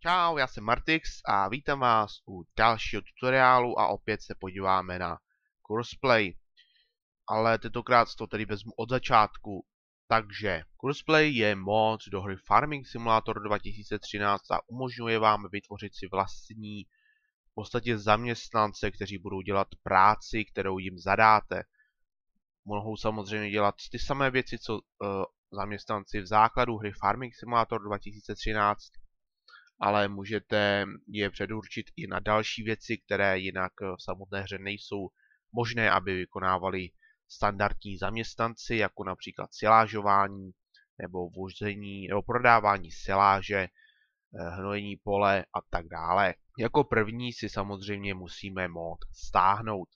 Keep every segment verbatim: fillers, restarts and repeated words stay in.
Čau, já jsem Martix a vítám vás u dalšího tutoriálu a opět se podíváme na Courseplay. Ale tentokrát to tedy vezmu od začátku. Takže Courseplay je mod do hry Farming Simulator dva tisíce třináct a umožňuje vám vytvořit si vlastní v podstatě zaměstnance, kteří budou dělat práci, kterou jim zadáte. Mohou samozřejmě dělat ty samé věci, co uh, zaměstnanci v základu hry Farming Simulator dva tisíce třináct, ale můžete je předurčit i na další věci, které jinak v samotné hře nejsou možné, aby vykonávali standardní zaměstnanci, jako například silážování, nebo vození, nebo prodávání siláže, hnojení pole a tak dále. Jako první si samozřejmě musíme mod stáhnout.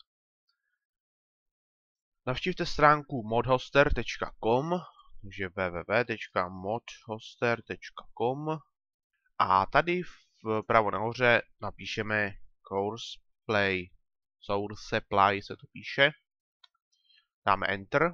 Navštivte stránku modhoster tečka com, takže w w w tečka modhoster tečka com. A tady vpravo nahoře napíšeme Courseplay. Courseplay se to píše. Dáme Enter.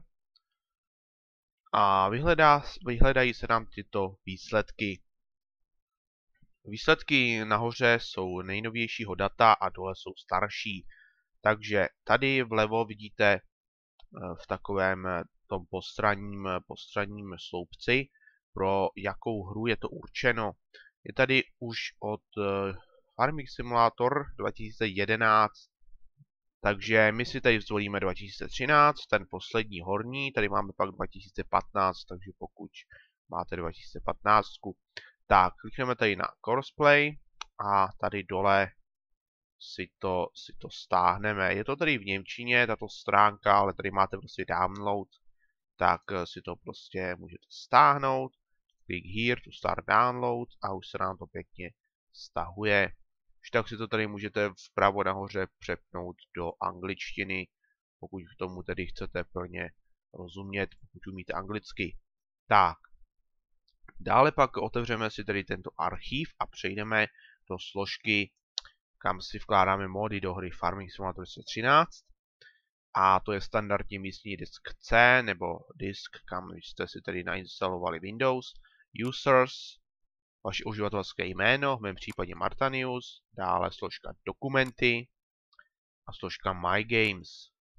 A vyhledá, vyhledají se nám tyto výsledky. Výsledky nahoře jsou nejnovějšího data a dole jsou starší. Takže tady vlevo vidíte v takovém tom postranním, postranním sloupci, pro jakou hru je to určeno. Je tady už od uh, Farming Simulator dva tisíce jedenáct, takže my si tady zvolíme dva tisíce třináct, ten poslední horní, tady máme pak dva tisíce patnáct, takže pokud máte dva tisíce patnáct, tak klikneme tady na Courseplay a tady dole si to, si to stáhneme. Je to tady v němčině, tato stránka, ale tady máte prostě download, tak si to prostě můžete stáhnout. Click here to start download a už se nám to pěkně stahuje. Už tak si to tady můžete vpravo nahoře přepnout do angličtiny, pokud k tomu tedy chcete plně rozumět, pokud umíte anglicky. Tak. Dále pak otevřeme si tedy tento archiv a přejdeme do složky, kam si vkládáme mody do hry Farming Simulator třináct. A to je standardní místní disk C, nebo disk, kam jste si tedy nainstalovali Windows. Users, vaše uživatelské jméno, v mém případě Martanius, dále složka Dokumenty a složka My Games.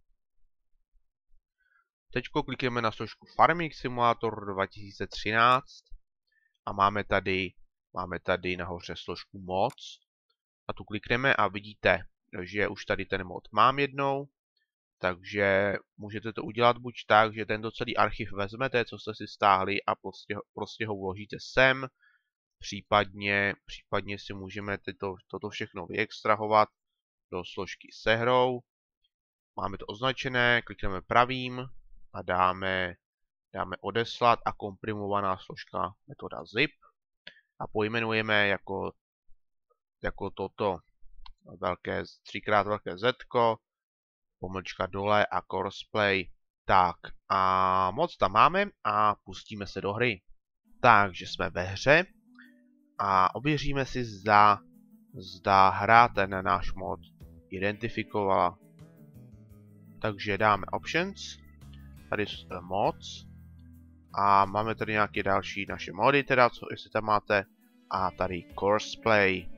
Teď klikneme na složku Farming Simulator dva tisíce třináct a máme tady, máme tady nahoře složku Mods. A tu klikneme a vidíte, že už tady ten mod mám jednou. Takže můžete to udělat buď tak, že tento celý archiv vezmete, co jste si stáhli a prostě, prostě ho vložíte sem. Případně, případně si můžeme tyto, toto všechno vyextrahovat do složky se hrou. Máme to označené, klikneme pravým a dáme, dáme odeslat a komprimovaná složka metoda zip. A pojmenujeme jako, jako toto velké, třikrát velké zetko, pomlčka dole a Courseplay. Tak a moc tam máme a pustíme se do hry. Takže jsme ve hře a ověříme si, zda, zda hra ten náš mod identifikovala. Takže dáme Options, tady je mods a máme tady nějaké další naše mody, teda co jestli tam máte, a tady Courseplay.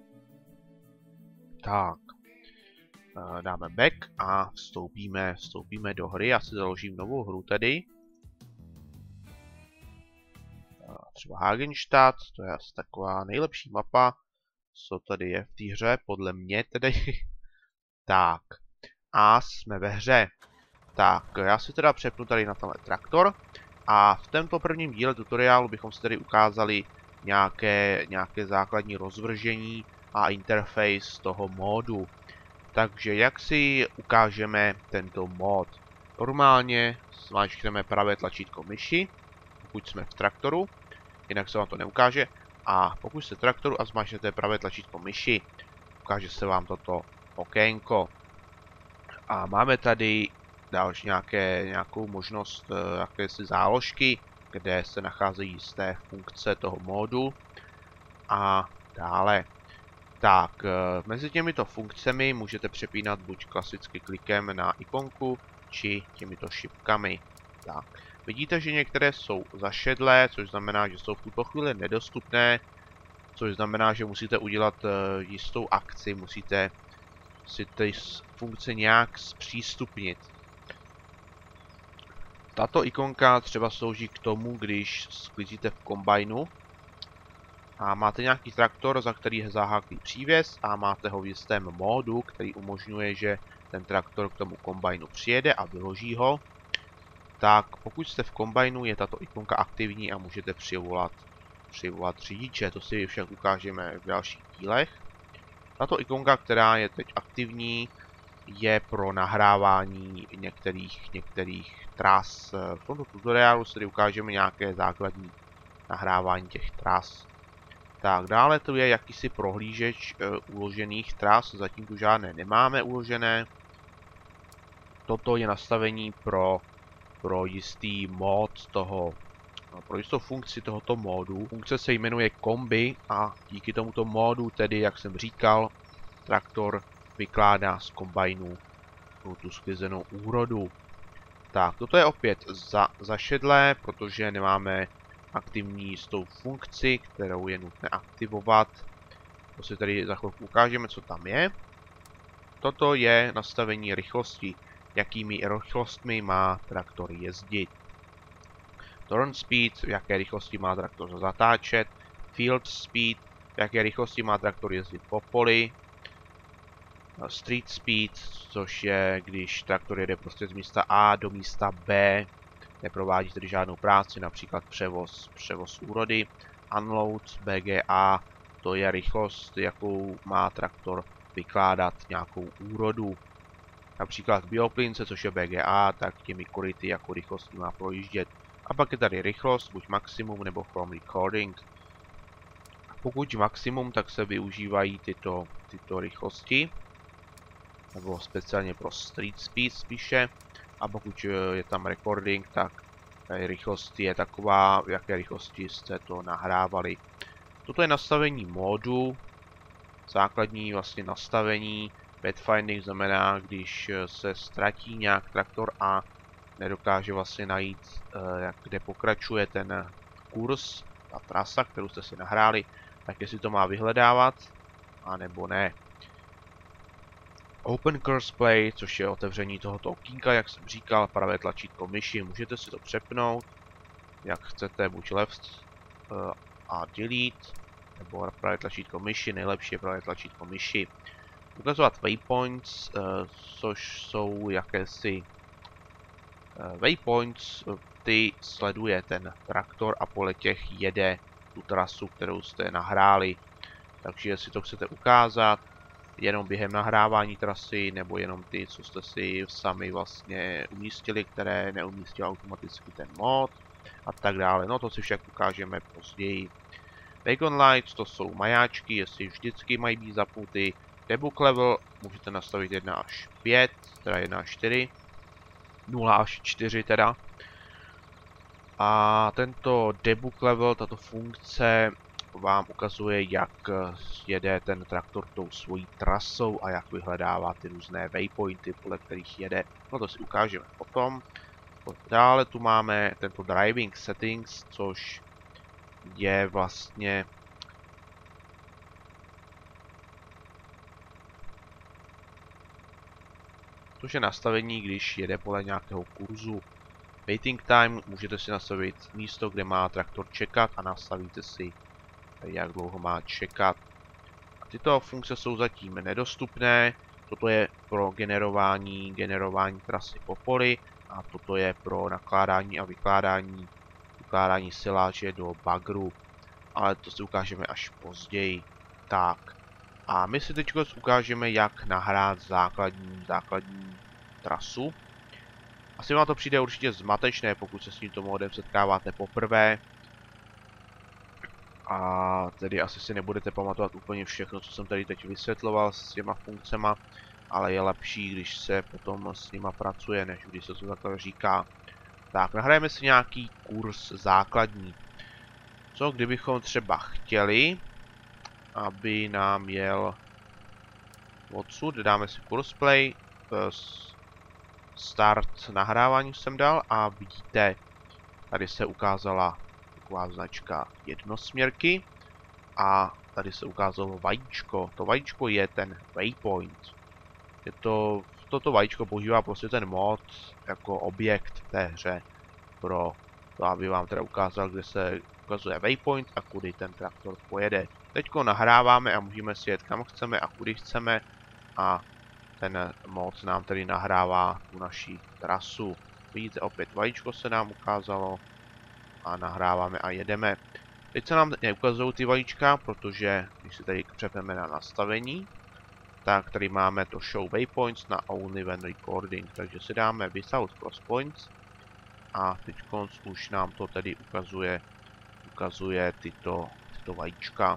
Tak. Dáme back a vstoupíme, vstoupíme do hry. Já si založím novou hru tedy. Třeba Hagenstadt, to je asi taková nejlepší mapa, co tady je v té hře, podle mě tedy. Tak, a jsme ve hře. Tak, já si teda přepnu tady na tenhle traktor. A v tomto prvním díle tutoriálu bychom si tady ukázali nějaké, nějaké základní rozvržení a interface toho módu. Takže jak si ukážeme tento mod? Normálně zmáčkneme pravé tlačítko myši, pokud jsme v traktoru, jinak se vám to neukáže. A pokud jste v traktoru a zmáčknete pravé tlačítko myši, ukáže se vám toto okénko. A máme tady další nějaké, nějakou možnost, jakési záložky, kde se nacházejí jisté funkce toho módu. A dále. Tak, mezi těmito funkcemi můžete přepínat buď klasicky klikem na ikonku, či těmito šipkami. Tak, vidíte, že některé jsou zašedlé, což znamená, že jsou v tuto chvíli nedostupné, což znamená, že musíte udělat jistou akci, musíte si ty funkce nějak zpřístupnit. Tato ikonka třeba slouží k tomu, když sklízíte v kombajnu a máte nějaký traktor, za který je zaháklý přívěs a máte ho v jistém módu, který umožňuje, že ten traktor k tomu kombajnu přijede a vyloží ho, tak pokud jste v kombajnu, je tato ikonka aktivní a můžete přivolat, přivolat řidiče. To si však ukážeme v dalších dílech. Tato ikonka, která je teď aktivní, je pro nahrávání některých, některých tras. V tomto tutoriálu si ukážeme nějaké základní nahrávání těch tras. Tak, dále tu je jakýsi prohlížeč e, uložených tras, zatím tu žádné nemáme uložené. Toto je nastavení pro, pro jistý mod toho, no, pro jistou funkci tohoto módu. Funkce se jmenuje kombi a díky tomuto módu, tedy jak jsem říkal, traktor vykládá z kombajnu tu sklizenou úrodu. Tak, toto je opět za, zašedlé, protože nemáme aktivní jistou funkci, kterou je nutné aktivovat. To si tady za chvilku ukážeme, co tam je. Toto je nastavení rychlosti, jakými rychlostmi má traktor jezdit. Turn speed, v jaké rychlosti má traktor zatáčet. Field speed, v jaké rychlosti má traktor jezdit po poli. Street speed, což je, když traktor jede prostě z místa A do místa B, neprovádí tedy žádnou práci, například převoz, převoz úrody. Unload, B G A, to je rychlost, jakou má traktor vykládat nějakou úrodu. Například bioplynce, což je B G A, tak těmi koryty jako rychlostí má projíždět. A pak je tady rychlost, buď maximum nebo from recording. Pokud maximum, tak se využívají tyto, tyto rychlosti, nebo speciálně pro street speed spíše. A pokud je tam recording, tak rychlost je taková, v jaké rychlosti jste to nahrávali. Toto je nastavení módu, základní vlastně nastavení. Pathfinding znamená, když se ztratí nějak traktor a nedokáže vlastně najít, jak, kde pokračuje ten kurz, ta trasa, kterou jste si nahráli, tak jestli to má vyhledávat, anebo ne. Open Curse Play, což je otevření tohoto okýnka, jak jsem říkal, pravé tlačítko myši, můžete si to přepnout, jak chcete, buď left uh, a delete, nebo pravé tlačítko myši, nejlepší je pravé tlačítko myši. Ukazovat waypoints, uh, což jsou jakési uh, waypoints, uh, ty sleduje ten traktor a podle těch jede tu trasu, kterou jste nahráli. Takže jestli to chcete ukázat, jenom během nahrávání trasy, nebo jenom ty, co jste si sami vlastně umístili, které neumístil automaticky ten mod a tak dále. No to si však ukážeme později. Beacon lights, to jsou majáčky, jestli vždycky mají být zapnuty. Debug level můžete nastavit jedna až pět, teda jedna až čtyři, nula až čtyři teda. A tento debug level, tato funkce vám ukazuje, jak jede ten traktor tou svojí trasou a jak vyhledává ty různé waypointy, podle kterých jede. No to si ukážeme potom. Dále tu máme tento driving settings, což je vlastně což je nastavení, když jede podle nějakého kurzu. Waiting time, můžete si nastavit místo, kde má traktor čekat a nastavíte si, jak dlouho má čekat. A tyto funkce jsou zatím nedostupné. Toto je pro generování, generování trasy po poli a toto je pro nakládání a vykládání, vykládání siláže do bagru. Ale to si ukážeme až později. Tak. A my si teď ukážeme, jak nahrát základní, základní trasu. Asi vám to přijde určitě zmatečné, pokud se s tímto modem setkáváte poprvé. A tedy asi si nebudete pamatovat úplně všechno, co jsem tady teď vysvětloval s těma funkcema, ale je lepší, když se potom s nima pracuje, než když se to takhle říká. Tak, nahrajeme si nějaký kurz základní. Co kdybychom třeba chtěli, aby nám jel odsud, dáme si kurz play, start nahrávání jsem dal a vidíte, tady se ukázala taková značka jednosměrky a tady se ukázalo vajíčko. To vajíčko je ten waypoint. Je to, toto vajíčko používá prostě ten mod jako objekt v té hře pro to, aby vám teda ukázal, kde se ukazuje waypoint a kudy ten traktor pojede. Teďko nahráváme a můžeme si jet kam chceme a kudy chceme a ten mod nám tedy nahrává tu naši trasu. Vidíte, opět vajíčko se nám ukázalo a nahráváme a jedeme. Teď se nám neukazují ty vajíčka, protože když si tady přepneme na nastavení, tak tady máme to show waypoints na only when recording, takže si dáme without crosspoints a teď už nám to tedy ukazuje, ukazuje tyto, tyto vajíčka.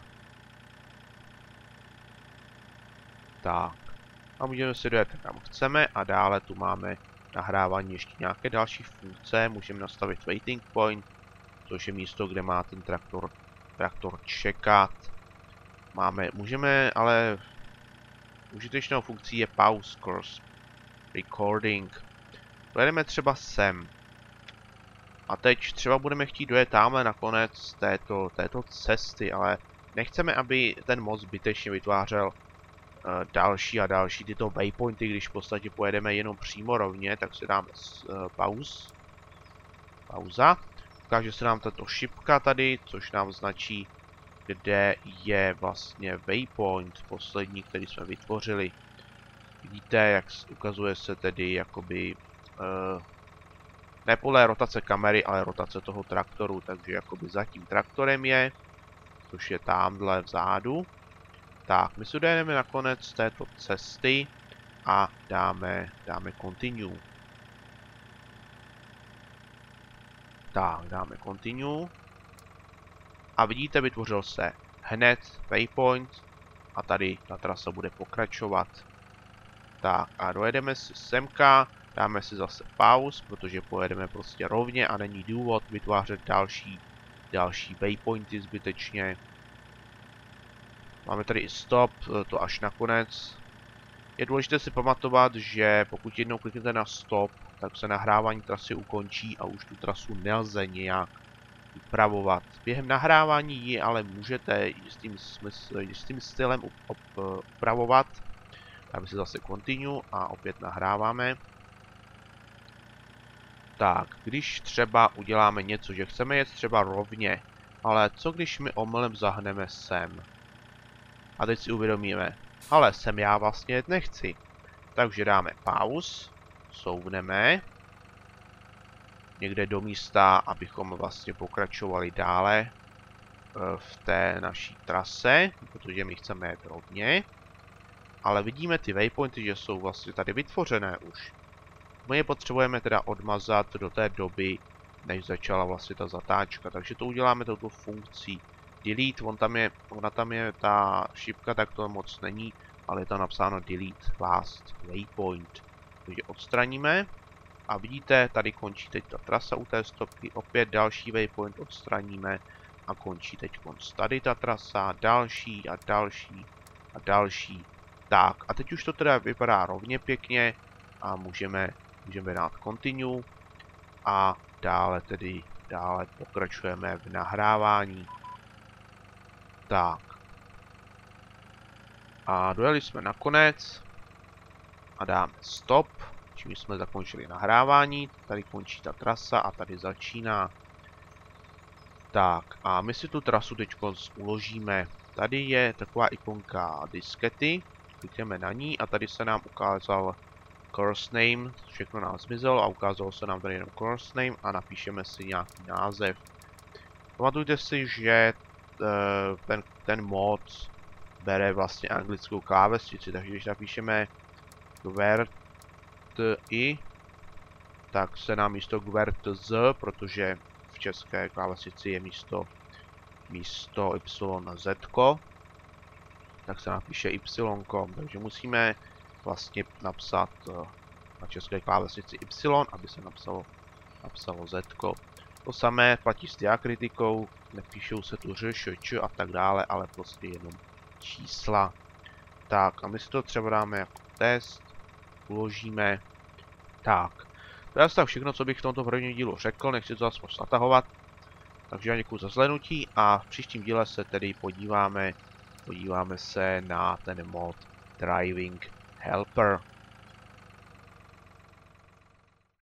Tak. A můžeme si dojet kam chceme a dále tu máme nahrávání ještě nějaké další funkce. Můžeme nastavit waiting point, což je místo, kde má ten traktor, traktor čekat. Máme, můžeme, ale užitečnou funkcí je pause course recording. Dojedeme třeba sem. A teď třeba budeme chtít dojet tamhle nakonec této, této cesty, ale nechceme, aby ten most zbytečně vytvářel další a další tyto waypointy, když v podstatě pojedeme jenom přímo rovně, tak si dáme uh, pauz. Pauza. Ukáže se nám tato šipka tady, což nám značí, kde je vlastně waypoint poslední, který jsme vytvořili. Vidíte, jak ukazuje se tedy jakoby uh, ne podle rotace kamery, ale rotace toho traktoru, takže jakoby za tím traktorem je, což je tamhle vzadu. Tak, my si dojedeme nakonec této cesty a dáme, dáme continue. Tak, dáme continue. A vidíte, vytvořil se hned waypoint a tady ta trasa bude pokračovat. Tak a dojedeme si semka, dáme si zase pause, protože pojedeme prostě rovně a není důvod vytvářet další, další waypointy zbytečně. Máme tady i stop, to až nakonec. Je důležité si pamatovat, že pokud jednou kliknete na stop, tak se nahrávání trasy ukončí a už tu trasu nelze nějak upravovat. Během nahrávání ji ale můžete jistým, smysl, jistým stylem upravovat. Dáme si zase continue a opět nahráváme. Tak, když třeba uděláme něco, že chceme jet třeba rovně, ale co když my omylem zahneme sem? A teď si uvědomíme, ale sem já vlastně jet nechci. Takže dáme pause, souvneme někde do místa, abychom vlastně pokračovali dále v té naší trase, protože my chceme jet rovně. Ale vidíme ty waypointy, že jsou vlastně tady vytvořené už. My je potřebujeme teda odmazat do té doby, než začala vlastně ta zatáčka. Takže to uděláme touto funkcí delete, on tam je, ona tam je ta šipka, tak to moc není, ale je tam napsáno delete last waypoint. Takže odstraníme a vidíte, tady končí teď ta trasa u té stopky, opět další waypoint odstraníme a končí teď tady ta trasa, další a další a další. Tak a teď už to teda vypadá rovně pěkně a můžeme, můžeme dát continue a dále tedy dále pokračujeme v nahrávání. Tak. A dojeli jsme na konec a dáme stop, čím jsme zakončili nahrávání. Tady končí ta trasa a tady začíná. Tak a my si tu trasu teď uložíme. Tady je taková ikonka diskety, klikneme na ní a tady se nám ukázal course name, všechno nám zmizelo a ukázalo se nám tady jenom course name a napíšeme si nějaký název. Pamatujte si, že ten, ten mod bere vlastně anglickou klávesnici, takže když napíšeme qwerty, tak se nám místo qwertz, protože v české klávesnici je místo, místo yz, tak se napíše y, takže musíme vlastně napsat na české klávesnici y, aby se napsalo, napsalo z. To samé platí s diakritikou, nepíšou se tu ř, š, č a tak dále, ale prostě jenom čísla. Tak a my si to třeba dáme jako test, uložíme. Tak, to je asi tak všechno, co bych v tomto prvním dílu řekl, nechci to zase moc natahovat. Takže já děkuji za zhlédnutí a v příštím díle se tedy podíváme Podíváme se na ten mod Driving Helper.